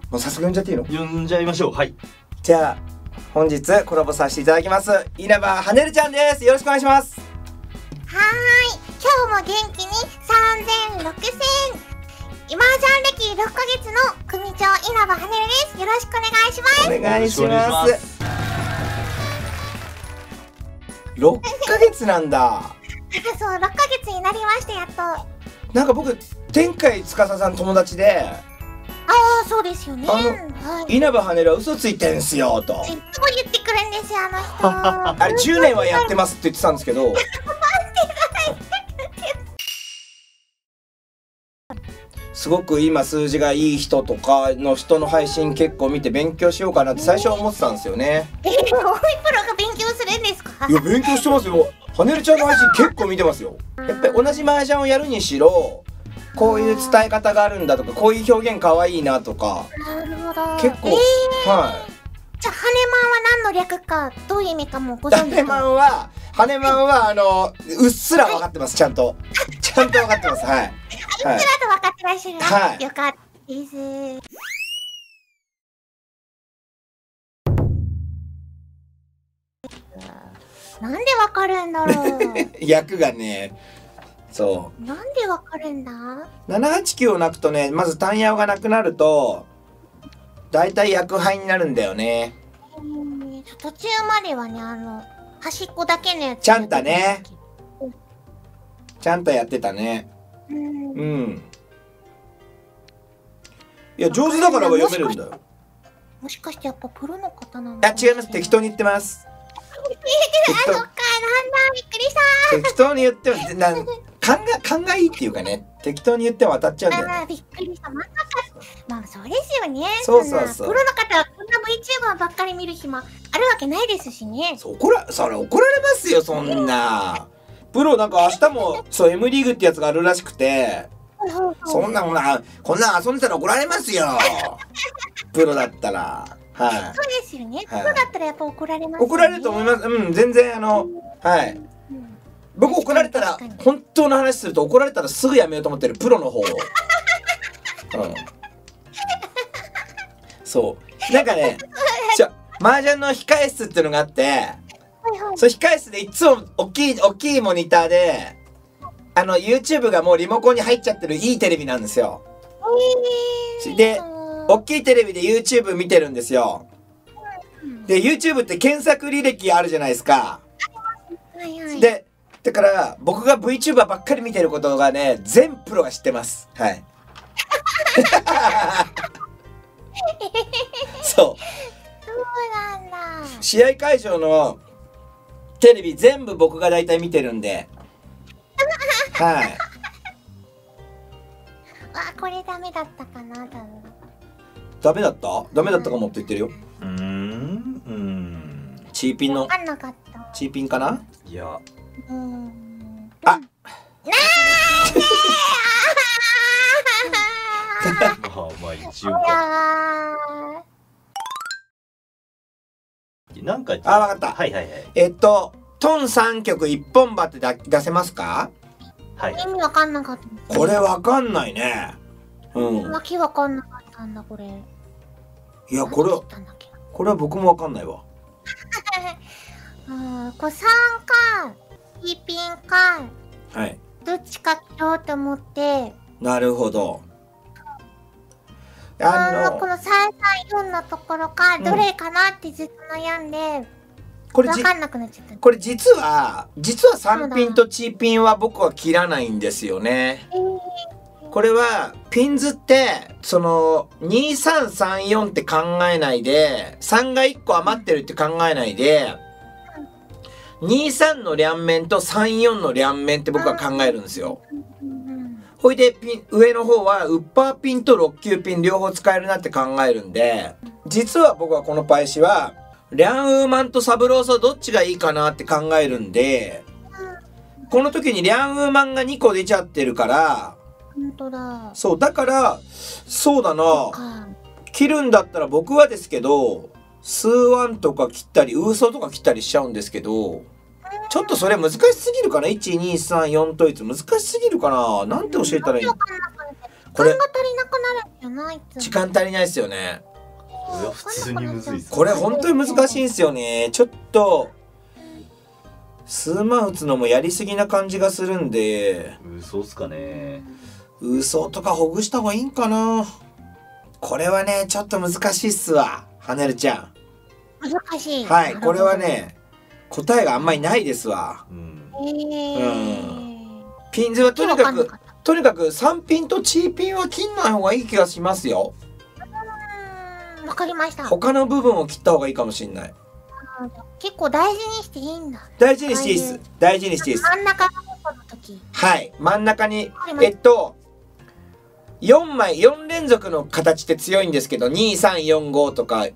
もう早速呼んじゃっていいの？ 呼んじゃいましょう。はい。 じゃあ本日コラボさせていただきます稲葉はねるちゃんです。よろしくお願いします。 はーい、今日も元気に3000、6000今ジャン歴6ヶ月の組長稲葉はねるです。よろしくお願いします。 お願いします。6ヶ月なんだ。 そう、6ヶ月になりましたやっと。 なんか僕天海司さん友達で、 ああそうですよね。はい、 稲葉はねるは嘘ついてんすよといつも言ってくるんですよあの人。 あれ10年はやってますって言ってたんですけどすごく今数字がいい人とかの人の配信結構見て勉強しようかなって最初は思ってたんですよね。 大井プロが勉強するんですか？ いや勉強してますよ。はねるちゃんの配信結構見てますよ。やっぱり同じ麻雀をやるにしろこういう伝え方があるんだとかこういう表現かわいいなとか。 なるほど。 結構、はい。 じゃあはねまんは何の略かどういう意味かもご存知ですか？ はねまんはうっすら分かってます。ちゃんと分かってます。はい。 うっすらと分かってらっしゃる。 はい。 よかったです。なんでわかるんだろう。 役がね、そう。 なんでわかるんだ。 789を泣くとね、まず単ヤオがなくなるとだいたい役配になるんだよね。 途中まではね端っこだけのやつ。 ちゃんとね。ちゃんとやってたね。うん。いや上手だからは読めるんだよ。もしかしてやっぱプロの方なの？いや違います。適当に言ってます。 そっか、なんだ、びっくりした。 適当に言っても勘がいいっていうかね、適当に言っても当たっちゃうんだよね。 びっくりした。まさか。まあそうですよね。 そう。 プロの方はこんな VTuber ばっかり見る暇あるわけないですしね。 それ怒られますよそんな。プロなんか明日もM リーグってやつがあるらしくて、そんなこんな遊んでたら怒られますよ。プロだったら。はい。 そうですよね。プロだったらやっぱ怒られますよね。 怒られると思います。うん、全然はい。僕怒られたら本当の話すると怒られたらすぐやめようと思ってるプロの方を。そうなんかね、麻雀の控え室っていうのがあって、その控え室でいつも大きいモニターでYouTube がもうリモコンに入っちゃってるいいテレビなんですよ。で大きいテレビで YouTube 見てるんですよ。で YouTube って検索履歴あるじゃないですか。でだから僕が VTuber ばっかり見てることがね全プロが知ってます。はい。 そうなんだ。 試合会場のテレビ全部僕が大体見てるんで。はい。 これダメだったかな、多分。 ダメだったかもって言ってるよ。チーピンの。 分かんなかった。 チーピンかな。 いや。 あ。 まあ一応なんか。 分かった。 はい。 トン3曲一本歯って出せますか？ はい。 意味わかんなかった。 これわかんないね。 わけわかんなかったんだこれ。 いやこれは僕もわかんないわ。 これ3かTピンか。 はい。 どっちか切ろうと思って。 なるほど。 この334のところかどれかなってずっと悩んで、分かんなくなっちゃった。 これ実は3ピンとチーピンは僕は切らないんですよね。これはピンズって2334って考えないで3が1個余ってるって考えないで23の両面と34の両面って僕は考えるんですよ。ほいで上の方はウッパーピンと6級ピン両方使えるなって考えるんで、実は僕はこのパイシはリャンウーマンとサブローソどっちがいいかなって考えるんで、この時にリャンウーマンが2個出ちゃってるから、 本当だ。 そうだからそうだな、切るんだったら僕はですけど数ワンとか切ったりウーソとか切ったりしちゃうんですけど、ちょっとそれ難しすぎるかな。1、2、3、4統一難しすぎるかな。なんて教えたらいいの。 これ時間が足りなくなるんじゃない？ 時間足りないですよね。 これは普通にむずいっす。 これ本当に難しいんですよね。ちょっと数万打つのもやりすぎな感じがするんで、 嘘っすかね。 嘘とかほぐした方がいいんかな。これはねちょっと難しいっすわ、はねるちゃん。 難しい。 はい、これはね答えがあんまりないですわ。ピンズはとにかく3ピンとチーピンは切んない方がいい気がしますよ。 わかりました。 他の部分を切った方がいいかもしれない。 結構大事にしていいんだ。 大事にしていいです。大事にしていいです。 真ん中の時。 はい、真ん中に4枚4連続の形って強いんですけど、2345とか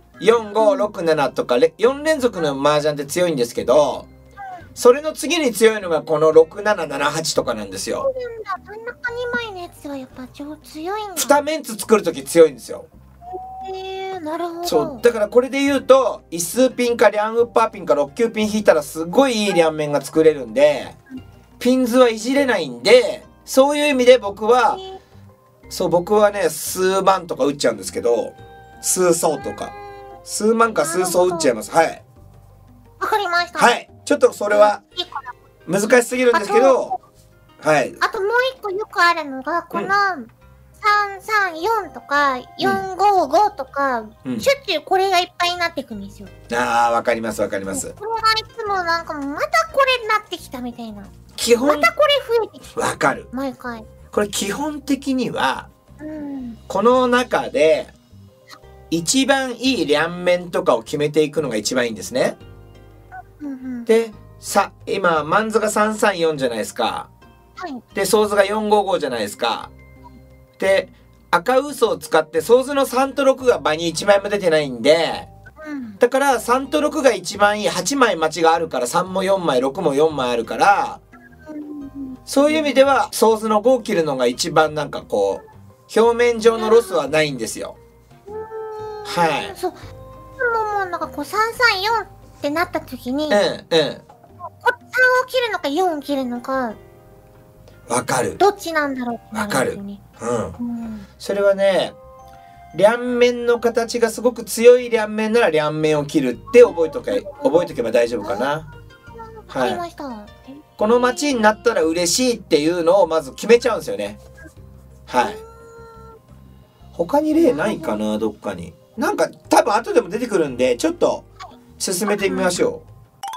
4567とか4連続の麻雀って強いんですけど、それの次に強いのがこの6778とかなんですよ。 真ん中2枚のやつはやっぱ超強いんだ。 2面作るとき強いんですよ。 なるほど。 そうだからこれで言うと一数ピンかリャンウッパーピンか6級ピン引いたらすごいいいリャン面が作れるんで、ピンズはいじれないんで、そういう意味で僕はね数万とか打っちゃうんですけど、数層とか数万か数層打っちゃいます。はい、 わかりました。 はい、ちょっとそれは難しすぎるんですけど、はい。 あともう一個よくあるのがこの334とか455とか、しょっちゅうこれがいっぱいになっていくんですよ。 ああ、わかりますわかります。 これがいつもなんかまたこれになってきたみたいな。 基本またこれ増えてきた。 わかる。 毎回。 これ基本的には、この中で一番いい両面とかを決めていくのが一番いいんですね。で、今マンズが334じゃないですか。 はい、 でソーズが455じゃないですか。で赤嘘を使ってソーズの3と6が場に1枚も出てないんで、だから3と6が一番いい。8枚待ちがあるから3も4枚6も4枚あるから、そういう意味ではソーズの5を切るのが一番なんかこう表面上のロスはないんですよ。はい。 そう。もうなんかこう334ってなった時に、3を切るのか4を切るのか。 わかる。 どっちなんだろうってわかる。それはね、両面の形がすごく強い両面なら両面を切るって覚えとけば大丈夫かな。 はい。 この町になったら嬉しいっていうのをまず決めちゃうんですよね。はい。他に例ないかな、どっかに。なんか多分後でも出てくるんで、ちょっと進めてみましょう。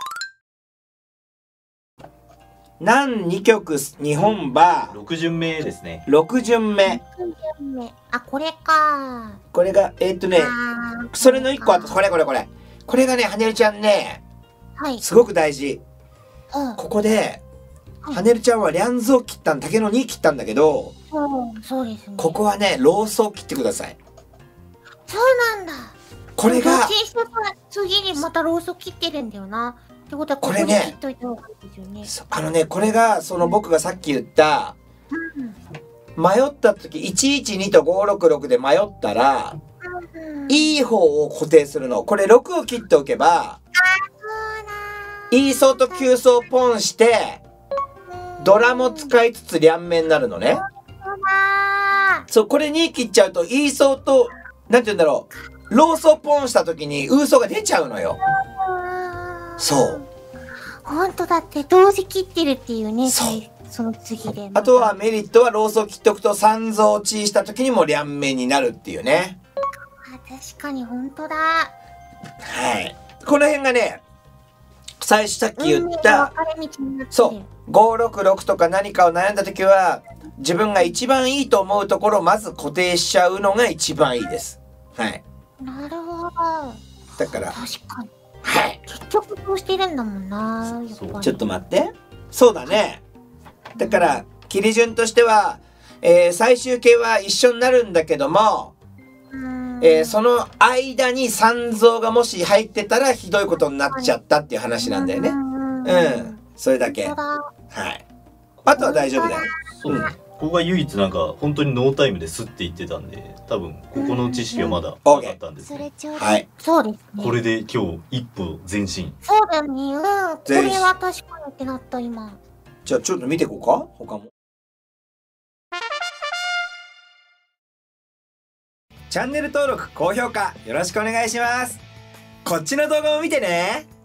南2曲日本馬 6巡目ですね。 6巡目。 あ、これか。 これがそれの1個あとこれがね、はねるちゃんね、すごく大事。ここではねるちゃんはリャンズを切った竹の2切ったんだけど、 そうですね。 ここはねロースを切ってください。 そうなんだ。 これが次にまたロースを切ってるんだよな。ってことはこれね、これが僕がさっき言った、迷った時112と566で迷ったら、いい方を固定するの。これ6を切っておけば、いい層と9層ポンしてドラも使いつつ両面になるのね。そう、これ2切っちゃうといい層となんて言うんだろう、ローソポンした時にウーソが出ちゃうのよ。そう。 本当だって同時切ってるっていうね。その次で。 あとはメリットはローソ切っておくと三増チーした時にも両面になるっていうね。 確かに本当だ。 はい。この辺がね、最初さっき言ったそう566とか何かを悩んだ時は自分が一番いいと思うところをまず固定しちゃうのが一番いいです。はい。 なるほど。 だから確かに。 はい。 結局そうしてるんだもんな。 ちょっと待って。そうだね。だから切り順としては、最終形は一緒になるんだけども、その間に三増がもし入ってたらひどいことになっちゃったっていう話なんだよね。それだけ。はい。あとは大丈夫だよ。 ここが唯一なんか本当にノータイムですって言ってたんで、多分ここの知識はまだなかったんですね。 はい。 そうですね。 これで今日一歩前進。 そうだよね。これは確かにってなった今。 じゃあちょっと見ていこうか、他も。 チャンネル登録、高評価よろしくお願いします。こっちの動画も見てね。